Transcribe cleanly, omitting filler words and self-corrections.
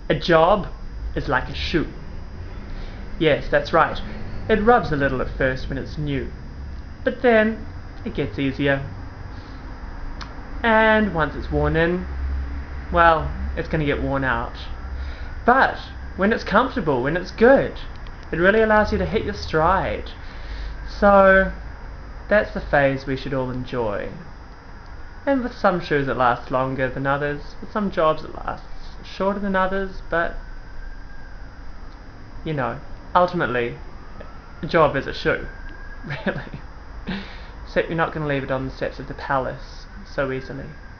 A job is like a shoe. Yes, that's right. It rubs a little at first when it's new, but then it gets easier. And once it's worn in, well, it's going to get worn out. But when it's comfortable, when it's good, it really allows you to hit your stride. So that's the phase we should all enjoy. And with some shoes it lasts longer than others, with some jobs it lasts shorter than others, but you know, ultimately, a job is a shoe, really. Except you're not going to leave it on the steps of the palace so easily.